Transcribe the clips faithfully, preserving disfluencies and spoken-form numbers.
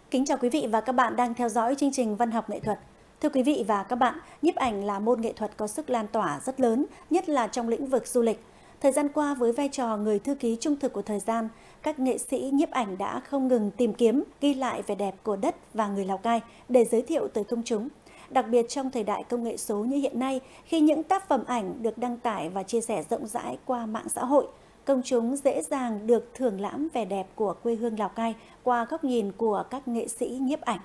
Kính chào quý vị và các bạn đang theo dõi chương trình Văn học nghệ thuật. Thưa quý vị và các bạn, nhiếp ảnh là môn nghệ thuật có sức lan tỏa rất lớn, nhất là trong lĩnh vực du lịch. Thời gian qua, với vai trò người thư ký trung thực của thời gian, các nghệ sĩ nhiếp ảnh đã không ngừng tìm kiếm, ghi lại vẻ đẹp của đất và người Lào Cai để giới thiệu tới công chúng. Đặc biệt trong thời đại công nghệ số như hiện nay, khi những tác phẩm ảnh được đăng tải và chia sẻ rộng rãi qua mạng xã hội, công chúng dễ dàng được thưởng lãm vẻ đẹp của quê hương Lào Cai qua góc nhìn của các nghệ sĩ nhiếp ảnh.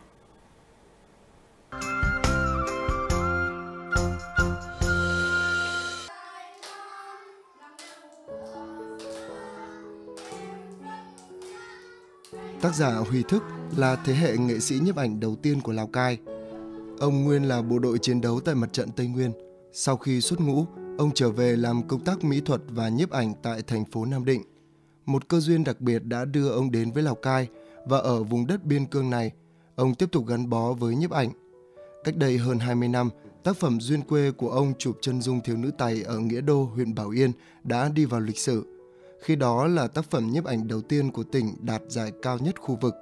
Tác giả Huy Thức là thế hệ nghệ sĩ nhiếp ảnh đầu tiên của Lào Cai. Ông nguyên là bộ đội chiến đấu tại mặt trận Tây Nguyên. Sau khi xuất ngũ, ông trở về làm công tác mỹ thuật và nhiếp ảnh tại thành phố Nam Định. Một cơ duyên đặc biệt đã đưa ông đến với Lào Cai, và ở vùng đất biên cương này, ông tiếp tục gắn bó với nhiếp ảnh. Cách đây hơn hai mươi năm, tác phẩm Duyên Quê của ông chụp chân dung thiếu nữ Tày ở Nghĩa Đô, huyện Bảo Yên đã đi vào lịch sử. Khi đó là tác phẩm nhiếp ảnh đầu tiên của tỉnh đạt giải cao nhất khu vực.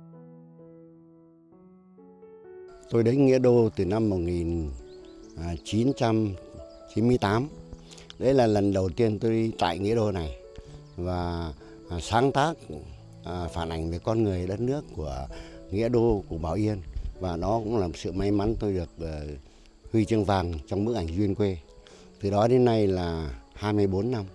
Tôi đến Nghĩa Đô từ năm một nghìn chín trăm chín mươi tám. Đấy là lần đầu tiên tôi đi tại Nghĩa Đô này và sáng tác phản ảnh về con người đất nước của Nghĩa Đô, của Bảo Yên. Và nó cũng là một sự may mắn tôi được huy chương vàng trong bức ảnh Duyên Quê. Từ đó đến nay là hai mươi bốn năm.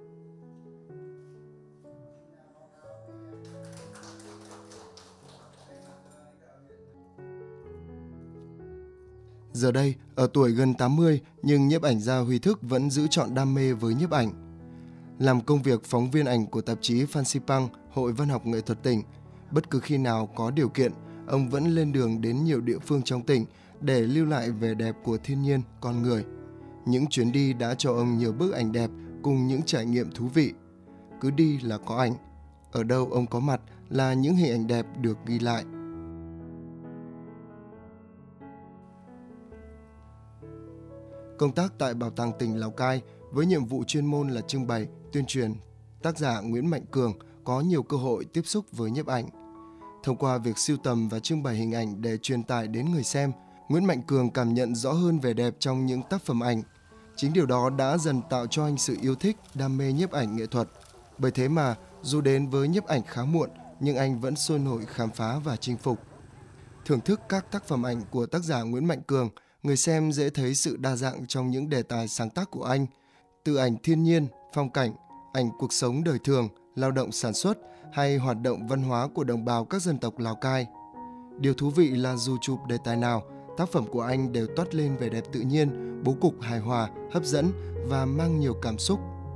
Giờ đây, ở tuổi gần tám mươi, nhưng nhiếp ảnh gia Huy Thức vẫn giữ trọn đam mê với nhiếp ảnh. Làm công việc phóng viên ảnh của tạp chí Phan Xipang, Hội Văn học Nghệ thuật tỉnh, bất cứ khi nào có điều kiện, ông vẫn lên đường đến nhiều địa phương trong tỉnh để lưu lại vẻ đẹp của thiên nhiên, con người. Những chuyến đi đã cho ông nhiều bức ảnh đẹp cùng những trải nghiệm thú vị. Cứ đi là có ảnh, ở đâu ông có mặt là những hình ảnh đẹp được ghi lại. Công tác tại Bảo tàng tỉnh Lào Cai với nhiệm vụ chuyên môn là trưng bày, tuyên truyền, tác giả Nguyễn Mạnh Cường có nhiều cơ hội tiếp xúc với nhiếp ảnh. Thông qua việc sưu tầm và trưng bày hình ảnh để truyền tải đến người xem, Nguyễn Mạnh Cường cảm nhận rõ hơn vẻ đẹp trong những tác phẩm ảnh. Chính điều đó đã dần tạo cho anh sự yêu thích, đam mê nhiếp ảnh nghệ thuật. Bởi thế mà, dù đến với nhiếp ảnh khá muộn, nhưng anh vẫn sôi nổi khám phá và chinh phục. Thưởng thức các tác phẩm ảnh của tác giả Nguyễn Mạnh Cường, người xem dễ thấy sự đa dạng trong những đề tài sáng tác của anh, từ ảnh thiên nhiên, phong cảnh, ảnh cuộc sống đời thường, lao động sản xuất hay hoạt động văn hóa của đồng bào các dân tộc Lào Cai. Điều thú vị là dù chụp đề tài nào, tác phẩm của anh đều toát lên vẻ đẹp tự nhiên, bố cục hài hòa, hấp dẫn và mang nhiều cảm xúc.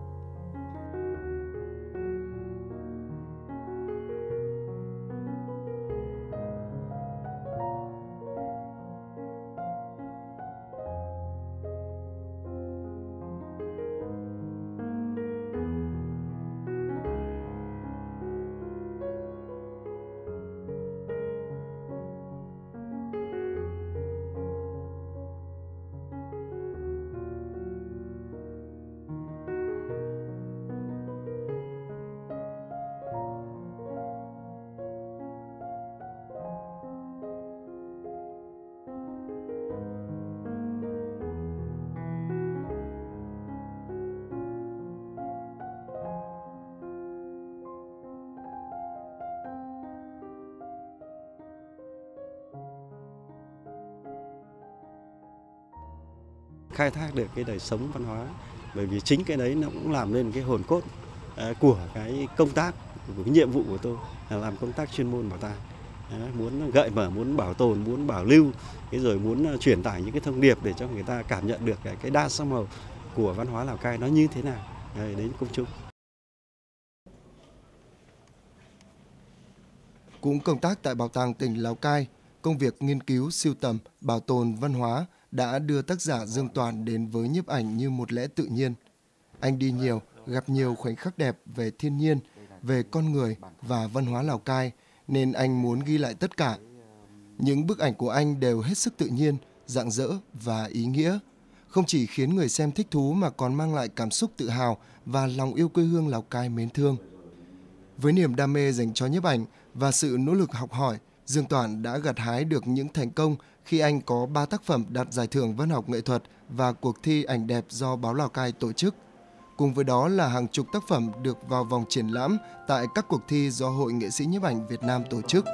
Khai thác được cái đời sống văn hóa, bởi vì chính cái đấy nó cũng làm nên cái hồn cốt của cái công tác, của cái nhiệm vụ của tôi là làm công tác chuyên môn bảo tàng. Muốn gợi mở, muốn bảo tồn, muốn bảo lưu, cái rồi muốn truyền tải những cái thông điệp để cho người ta cảm nhận được cái, cái đa sắc màu của văn hóa Lào Cai nó như thế nào đến công chúng. Cũng công tác tại Bảo tàng tỉnh Lào Cai, công việc nghiên cứu, sưu tầm, bảo tồn văn hóa đã đưa tác giả Dương Toàn đến với nhiếp ảnh như một lẽ tự nhiên. Anh đi nhiều, gặp nhiều khoảnh khắc đẹp về thiên nhiên, về con người và văn hóa Lào Cai, nên anh muốn ghi lại tất cả. Những bức ảnh của anh đều hết sức tự nhiên, rạng rỡ và ý nghĩa. Không chỉ khiến người xem thích thú mà còn mang lại cảm xúc tự hào và lòng yêu quê hương Lào Cai mến thương. Với niềm đam mê dành cho nhiếp ảnh và sự nỗ lực học hỏi, Dương Toản đã gặt hái được những thành công khi anh có ba tác phẩm đạt giải thưởng văn học nghệ thuật và cuộc thi ảnh đẹp do báo Lào Cai tổ chức. Cùng với đó là hàng chục tác phẩm được vào vòng triển lãm tại các cuộc thi do Hội Nghệ sĩ nhiếp ảnh Việt Nam tổ chức.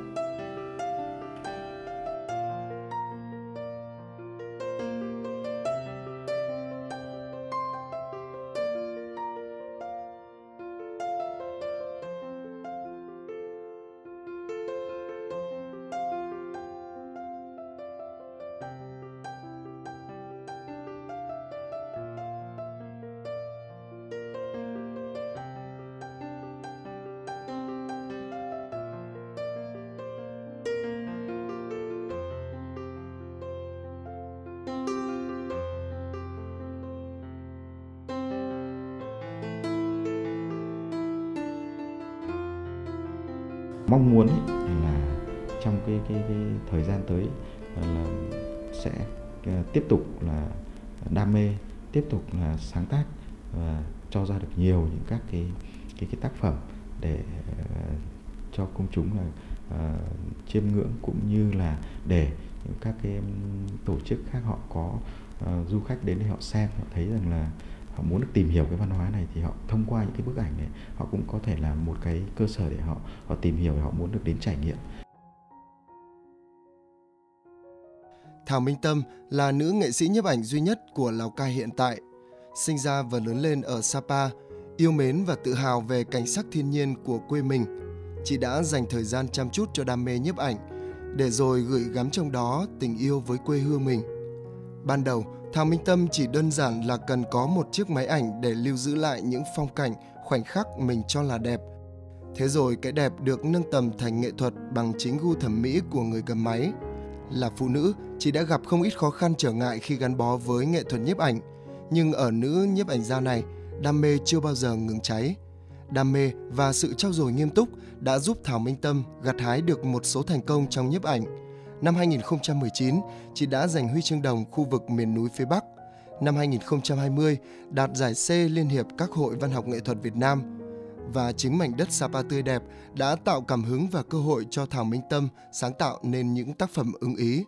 Mong muốn ấy là trong cái, cái, cái thời gian tới là sẽ tiếp tục là đam mê, tiếp tục là sáng tác và cho ra được nhiều những các cái cái, cái tác phẩm để uh, cho công chúng là uh, chiêm ngưỡng, cũng như là để những các cái tổ chức khác họ có uh, du khách đến để họ xem, họ thấy rằng là họ muốn được tìm hiểu cái văn hóa này, thì họ thông qua những cái bức ảnh này họ cũng có thể là một cái cơ sở để họ họ tìm hiểu, họ muốn được đến trải nghiệm. Thảo Minh Tâm là nữ nghệ sĩ nhiếp ảnh duy nhất của Lào Cai hiện tại. Sinh ra và lớn lên ở Sapa, yêu mến và tự hào về cảnh sắc thiên nhiên của quê mình, chị đã dành thời gian chăm chút cho đam mê nhiếp ảnh, để rồi gửi gắm trong đó tình yêu với quê hương mình. Ban đầu, Thảo Minh Tâm chỉ đơn giản là cần có một chiếc máy ảnh để lưu giữ lại những phong cảnh, khoảnh khắc mình cho là đẹp. Thế rồi cái đẹp được nâng tầm thành nghệ thuật bằng chính gu thẩm mỹ của người cầm máy. Là phụ nữ, chị đã gặp không ít khó khăn trở ngại khi gắn bó với nghệ thuật nhiếp ảnh. Nhưng ở nữ nhiếp ảnh gia này, đam mê chưa bao giờ ngừng cháy. Đam mê và sự trau dồi nghiêm túc đã giúp Thảo Minh Tâm gặt hái được một số thành công trong nhiếp ảnh. Năm hai nghìn không trăm mười chín, chị đã giành huy chương đồng khu vực miền núi phía Bắc. Năm hai nghìn không trăm hai mươi, đạt giải C Liên hiệp các hội văn học nghệ thuật Việt Nam. Và chính mảnh đất Sapa tươi đẹp đã tạo cảm hứng và cơ hội cho Thảo Minh Tâm sáng tạo nên những tác phẩm ưng ý.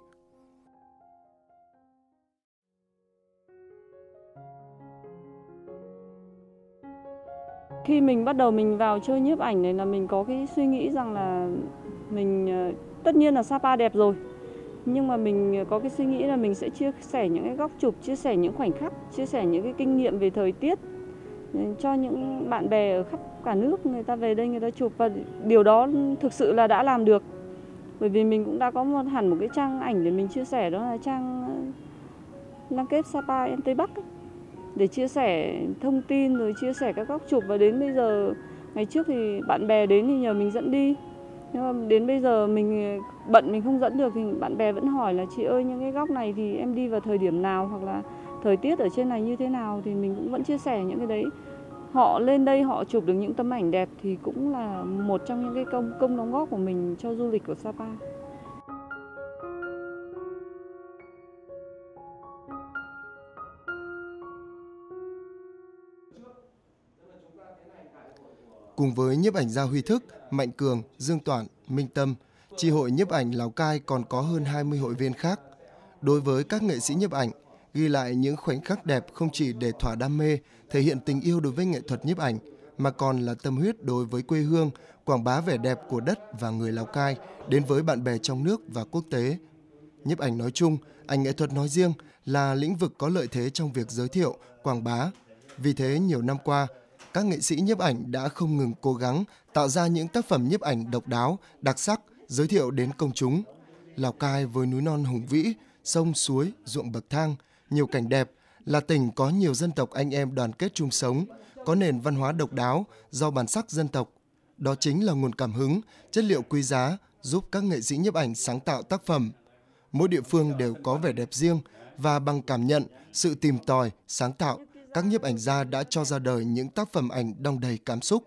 Khi mình bắt đầu mình vào chơi nhiếp ảnh này là mình có cái suy nghĩ rằng là mình, tất nhiên là Sapa đẹp rồi, nhưng mà mình có cái suy nghĩ là mình sẽ chia sẻ những cái góc chụp, chia sẻ những khoảnh khắc, chia sẻ những cái kinh nghiệm về thời tiết cho những bạn bè ở khắp cả nước, người ta về đây người ta chụp, và điều đó thực sự là đã làm được. Bởi vì mình cũng đã có một hẳn một cái trang ảnh để mình chia sẻ, đó là trang Lăng Kết Sapa em Tây Bắc ấy, để chia sẻ thông tin rồi chia sẻ các góc chụp. Và đến bây giờ, ngày trước thì bạn bè đến thì nhờ mình dẫn đi, nhưng mà đến bây giờ mình bận mình không dẫn được thì bạn bè vẫn hỏi là chị ơi, những cái góc này thì em đi vào thời điểm nào, hoặc là thời tiết ở trên này như thế nào, thì mình cũng vẫn chia sẻ những cái đấy. Họ lên đây họ chụp được những tấm ảnh đẹp thì cũng là một trong những cái công công đóng góp của mình cho du lịch của Sapa. Cùng với nhiếp ảnh gia Huy Thức, Mạnh Cường, Dương Toản, Minh Tâm, chi hội nhiếp ảnh Lào Cai còn có hơn hai mươi hội viên khác. Đối với các nghệ sĩ nhiếp ảnh, ghi lại những khoảnh khắc đẹp không chỉ để thỏa đam mê, thể hiện tình yêu đối với nghệ thuật nhiếp ảnh, mà còn là tâm huyết đối với quê hương, quảng bá vẻ đẹp của đất và người Lào Cai đến với bạn bè trong nước và quốc tế. Nhiếp ảnh nói chung, ảnh nghệ thuật nói riêng là lĩnh vực có lợi thế trong việc giới thiệu, quảng bá. Vì thế, nhiều năm qua, các nghệ sĩ nhiếp ảnh đã không ngừng cố gắng tạo ra những tác phẩm nhiếp ảnh độc đáo, đặc sắc, giới thiệu đến công chúng. Lào Cai với núi non hùng vĩ, sông suối, ruộng bậc thang, nhiều cảnh đẹp, là tỉnh có nhiều dân tộc anh em đoàn kết chung sống, có nền văn hóa độc đáo do bản sắc dân tộc. Đó chính là nguồn cảm hứng, chất liệu quý giá giúp các nghệ sĩ nhiếp ảnh sáng tạo tác phẩm. Mỗi địa phương đều có vẻ đẹp riêng, và bằng cảm nhận, sự tìm tòi, sáng tạo, các nhiếp ảnh gia đã cho ra đời những tác phẩm ảnh đong đầy cảm xúc.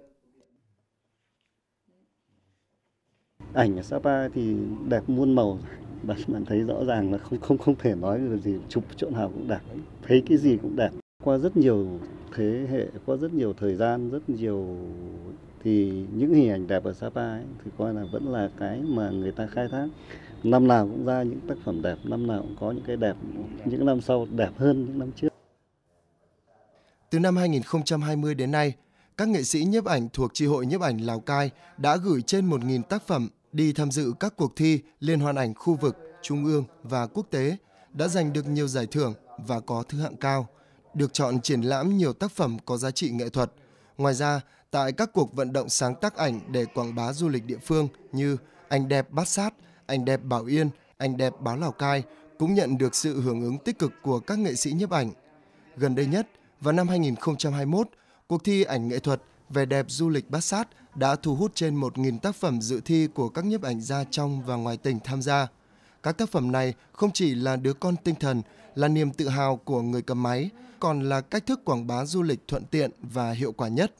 Ảnh ở Sapa thì đẹp muôn màu, bạn bạn thấy rõ ràng là không không không thể nói được gì, chụp chỗ nào cũng đẹp, thấy cái gì cũng đẹp. Qua rất nhiều thế hệ, qua rất nhiều thời gian, rất nhiều thì những hình ảnh đẹp ở Sapa ấy, thì coi là vẫn là cái mà người ta khai thác. Năm nào cũng ra những tác phẩm đẹp, năm nào cũng có những cái đẹp, những năm sau đẹp hơn những năm trước. Từ năm hai nghìn không trăm hai mươi đến nay, các nghệ sĩ nhiếp ảnh thuộc Chi hội Nhiếp ảnh Lào Cai đã gửi trên một nghìn tác phẩm đi tham dự các cuộc thi liên hoan ảnh khu vực, trung ương và quốc tế, đã giành được nhiều giải thưởng và có thứ hạng cao, được chọn triển lãm nhiều tác phẩm có giá trị nghệ thuật. Ngoài ra, tại các cuộc vận động sáng tác ảnh để quảng bá du lịch địa phương như Ảnh đẹp Bát Sát, Ảnh đẹp Bảo Yên, Ảnh đẹp Báo Lào Cai cũng nhận được sự hưởng ứng tích cực của các nghệ sĩ nhiếp ảnh. Gần đây nhất, vào năm hai nghìn không trăm hai mươi mốt, cuộc thi ảnh nghệ thuật Vẻ đẹp du lịch Bát Sát đã thu hút trên một nghìn tác phẩm dự thi của các nhiếp ảnh gia trong và ngoài tỉnh tham gia. Các tác phẩm này không chỉ là đứa con tinh thần, là niềm tự hào của người cầm máy, còn là cách thức quảng bá du lịch thuận tiện và hiệu quả nhất.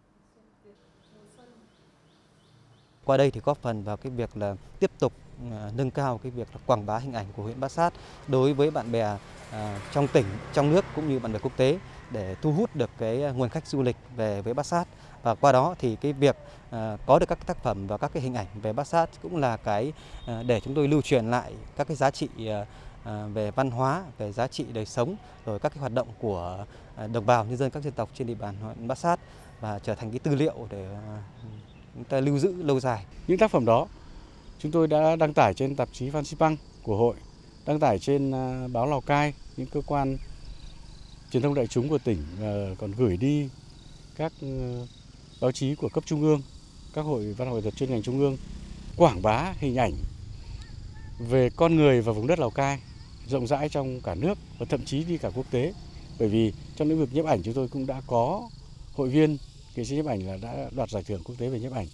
Qua đây thì góp phần vào cái việc là tiếp tục nâng cao cái việc là quảng bá hình ảnh của huyện Bát Sát đối với bạn bè à, trong tỉnh, trong nước cũng như bạn bè quốc tế để thu hút được cái nguồn khách du lịch về với Bát Sát. Và qua đó thì cái việc à, có được các tác phẩm và các cái hình ảnh về Bát Sát cũng là cái à, để chúng tôi lưu truyền lại các cái giá trị à, về văn hóa, về giá trị đời sống, rồi các cái hoạt động của à, đồng bào nhân dân các dân tộc trên địa bàn huyện Bát Sát và trở thành cái tư liệu để à, chúng ta lưu giữ lâu dài. Những tác phẩm đó chúng tôi đã đăng tải trên tạp chí Phan Xipang của hội, đăng tải trên uh, báo Lào Cai, những cơ quan truyền thông đại chúng của tỉnh, uh, còn gửi đi các uh, báo chí của cấp trung ương, các hội văn học nghệ thuật chuyên ngành trung ương, quảng bá hình ảnh về con người và vùng đất Lào Cai rộng rãi trong cả nước và thậm chí đi cả quốc tế. Bởi vì trong lĩnh vực nhiếp ảnh chúng tôi cũng đã có hội viên nghệ sĩ nhiếp ảnh là đã đoạt giải thưởng quốc tế về nhiếp ảnh.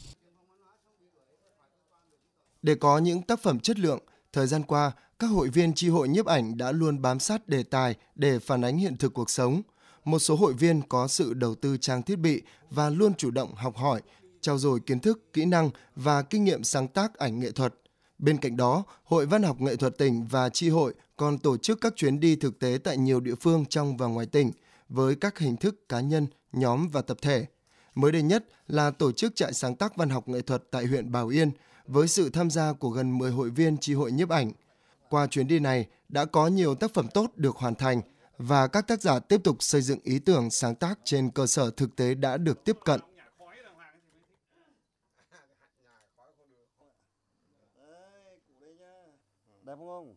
Để có những tác phẩm chất lượng, thời gian qua, các hội viên chi hội nhiếp ảnh đã luôn bám sát đề tài để phản ánh hiện thực cuộc sống. Một số hội viên có sự đầu tư trang thiết bị và luôn chủ động học hỏi, trau dồi kiến thức, kỹ năng và kinh nghiệm sáng tác ảnh nghệ thuật. Bên cạnh đó, Hội Văn học Nghệ thuật tỉnh và chi hội còn tổ chức các chuyến đi thực tế tại nhiều địa phương trong và ngoài tỉnh với các hình thức cá nhân, nhóm và tập thể. Mới đây nhất là tổ chức trại sáng tác văn học nghệ thuật tại huyện Bảo Yên với sự tham gia của gần mười hội viên chi hội nhiếp ảnh. Qua chuyến đi này đã có nhiều tác phẩm tốt được hoàn thành và các tác giả tiếp tục xây dựng ý tưởng sáng tác trên cơ sở thực tế đã được tiếp cận. Đẹp không?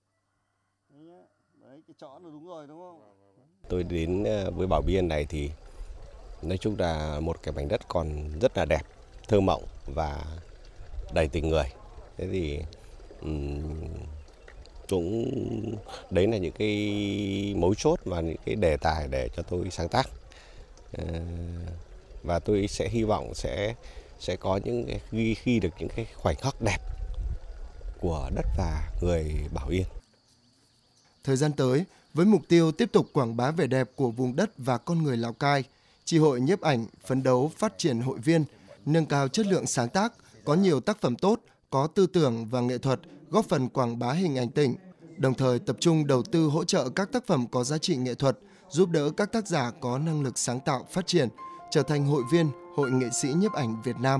Đấy, cái chõ là đúng rồi đúng không? Tôi đến với Bảo Yên này thì nói chung là một cái mảnh đất còn rất là đẹp, thơ mộng và đầy tình người. Thế thì um, cũng đấy là những cái mấu chốt và những cái đề tài để cho tôi sáng tác. Uh, và tôi sẽ hy vọng sẽ sẽ có những cái, ghi khi được những cái khoảnh khắc đẹp của đất và người Bảo Yên. Thời gian tới, với mục tiêu tiếp tục quảng bá vẻ đẹp của vùng đất và con người Lào Cai, chi hội nhiếp ảnh phấn đấu phát triển hội viên, nâng cao chất lượng sáng tác, có nhiều tác phẩm tốt, có tư tưởng và nghệ thuật, góp phần quảng bá hình ảnh tỉnh, đồng thời tập trung đầu tư hỗ trợ các tác phẩm có giá trị nghệ thuật, giúp đỡ các tác giả có năng lực sáng tạo phát triển, trở thành hội viên Hội Nghệ sĩ nhiếp ảnh Việt Nam.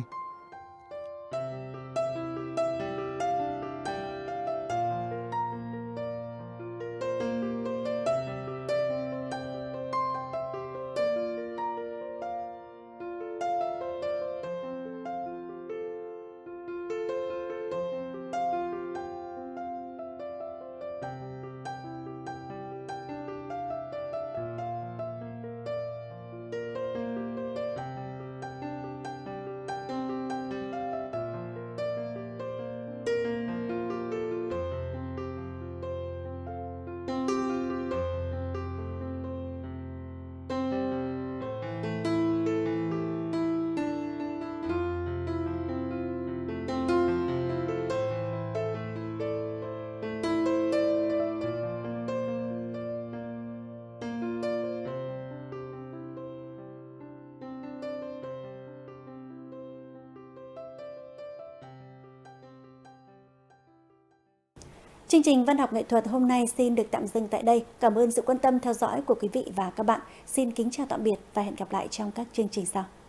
Chương trình Văn học nghệ thuật hôm nay xin được tạm dừng tại đây. Cảm ơn sự quan tâm theo dõi của quý vị và các bạn. Xin kính chào tạm biệt và hẹn gặp lại trong các chương trình sau.